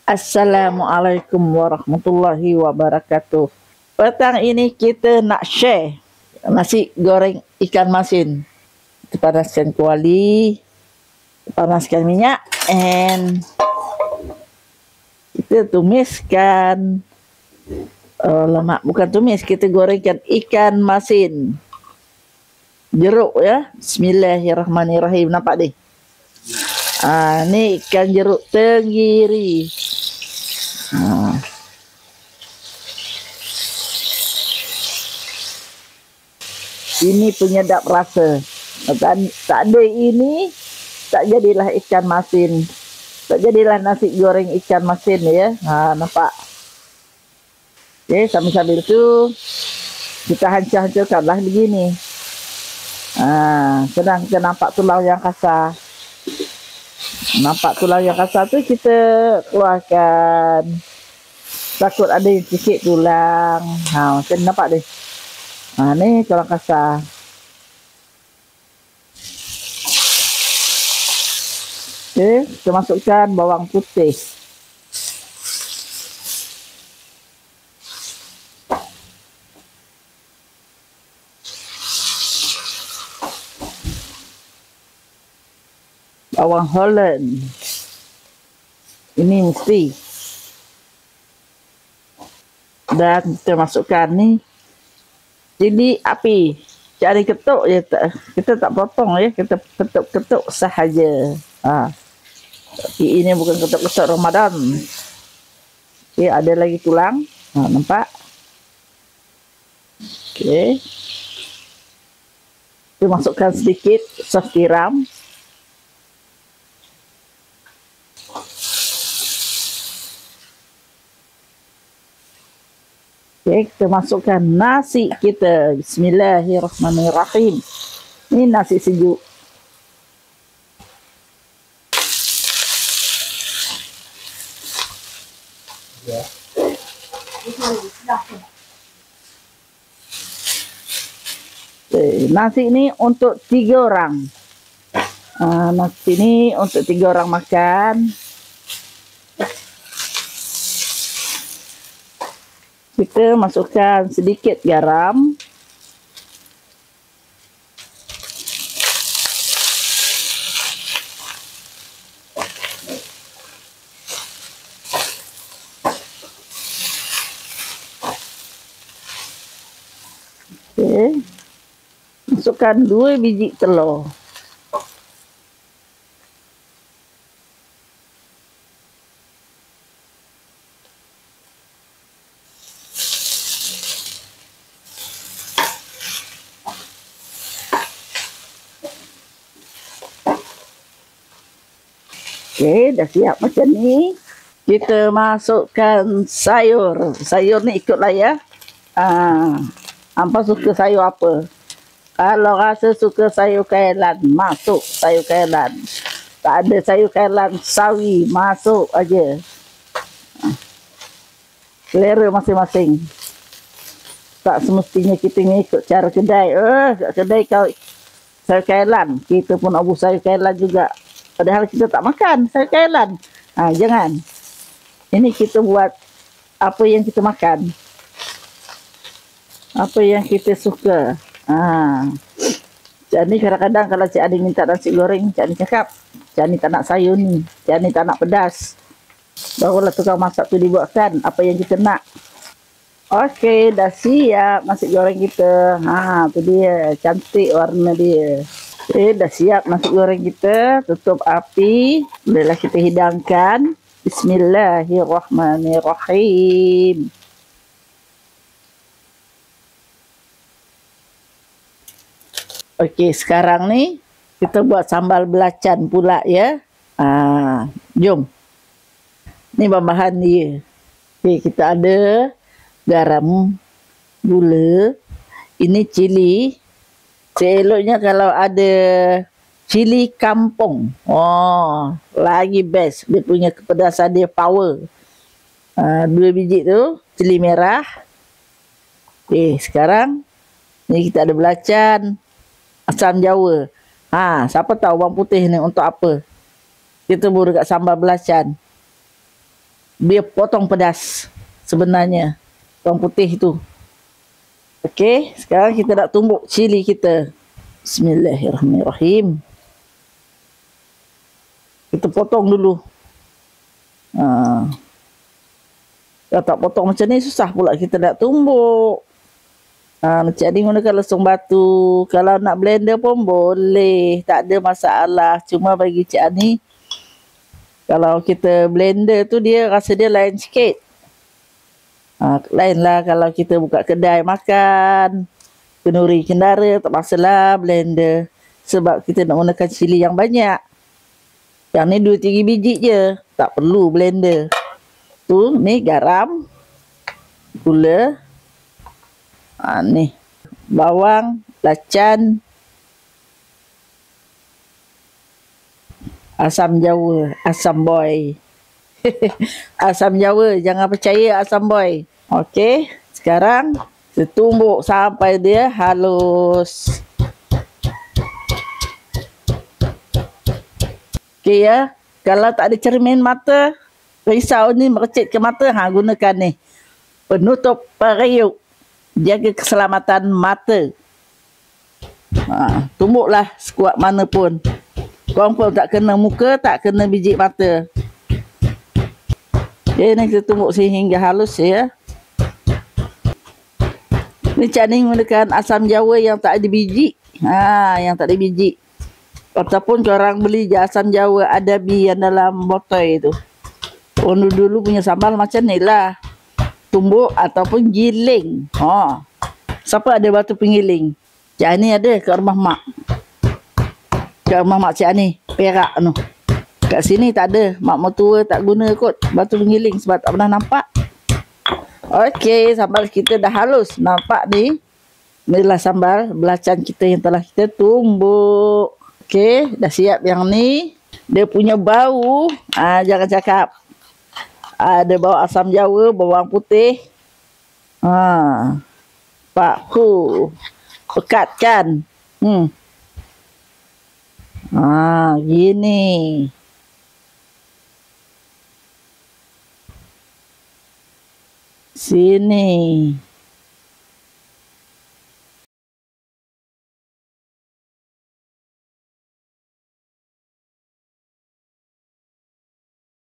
Assalamualaikum warahmatullahi wabarakatuh. Petang ini kita nak share nasi goreng ikan masin. Kita panaskan kuali, panaskan minyak, and kita tumiskan lemak. Bukan tumis, kita gorengkan ikan masin. Jeruk ya. Bismillahirrahmanirrahim. Nampak ni? Ni ikan jeruk tenggiri. Ini penyedap rasa. Tak ada ini, tak jadilah ikan masin. Tak jadilah nasi goreng ikan masin ya. Nampak? Okay, sambil-sambil tu kita hancur-hancurkanlah begini. Senang kita nampak tulang yang kasar. Nampak tulang yang kasar tu kita keluarkan. Takut ada yang sikit tulang. Macam nampak ni. Ni tulang kasar. Okay, kita masukkan bawang putih. Bawang Holland. Ini mesti. Dan kita masukkan ni cili api. Cari ketuk je, kita tak potong ya, kita ketuk-ketuk sahaja. Tapi ini bukan ketuk-ketuk Ramadan. Okay, ada lagi tulang. Nampak? Okay. Kita masukkan sedikit sos tiram. Okay, kita masukkan nasi kita. Bismillahirrahmanirrahim. Ini nasi sejuk. Okay, nasi ini untuk 3 orang. Nasi ini untuk 3 orang makan. Kita masukkan sedikit garam. Okay. Masukkan 2 biji telur. Okey, dah siap macam ni. Kita masukkan sayur. Sayur ni ikutlah ya. Hampa suka sayur apa? Kalau rasa suka sayur kailan, masuk sayur kailan. Tak ada sayur kailan, sawi, masuk aja. Selera masing-masing. Tak semestinya kita ngikut cara kedai. Kedai kau sayur kailan, kita pun nak buat sayur kailan juga. Padahal kita tak makan sayur kailan. Jangan. Ini kita buat apa yang kita makan. Apa yang kita suka. Cik Ani kadang-kadang kalau Cik Ani minta nasi goreng, Cik Ani cakap, Cik Ani tak nak sayur ni. Cik Ani tak nak pedas. Barulah tukang masak tu dibuatkan apa yang kita nak. Okey, dah siap nasi goreng kita. Tu dia. Cantik warna dia. Okay, dah siap nasi goreng kita. Tutup api. Bolehlah kita hidangkan. Bismillahirrahmanirrahim. Okey, sekarang ni kita buat sambal belacan pula ya. Jom. Ni bahan-bahan dia. Okey, kita ada garam, gula. Ini cili. Seloknya kalau ada cili kampung. Lagi best. Dia punya kepedasan dia power. 2 biji tu, cili merah. Sekarang ni kita ada belacan, asam jawa. Siapa tahu bawang putih ni untuk apa? Kita buru dekat sambal belacan. Dia potong pedas sebenarnya. Bawang putih itu. Okey, sekarang kita nak tumbuk cili kita. Bismillahirrahmanirrahim. Kita potong dulu. Kalau tak potong macam ni susah pula kita nak tumbuk. Macam ni gunakan lesung batu. Kalau nak blender pun boleh, tak ada masalah. Cuma bagi Cik Ani, kalau kita blender tu dia rasa dia lain sikit. Lainlah kalau kita buka kedai makan, kenduri kendara, tak masalah blender. Sebab kita nak gunakan cili yang banyak. Yang ni 2-3 biji je, tak perlu blender. Tu ni garam, gula, ni bawang, lacan, asam jawa, asam boy. Asam jawa, jangan percaya asam boy. Okey, sekarang kita tumbuk sampai dia halus. Okey ya, kalau tak ada cermin mata, risau ni merecit ke mata, gunakan ni penutup periuk, jaga keselamatan mata. Tumbuklah sekuat mana pun. Korang pun tak kena muka, tak kena biji mata. Okay, ni kita tumbuk sehingga halus ya. Ni Cik Ani menggunakan asam jawa yang tak ada biji. Yang tak ada biji. Ataupun korang beli je asam jawa Adabi yang dalam botol itu. Orang dulu punya sambal macam ni lah. Tumbuk ataupun giling. Siapa ada batu pengiling? Cik Ani ada kat rumah mak. Kat rumah mak Cik Ani, Perak tu. Kat sini tak ada. Mak mertua tak guna kot batu pengiling sebab tak pernah nampak. Okey, sambal kita dah halus. Nampak ni? Inilah sambal belacan kita yang telah kita tumbuk. Okey, dah siap yang ni. Dia punya bau, jangan cakap. Ada bau asam jawa, bawang putih. Pak, pekat kan? Gini. Sini.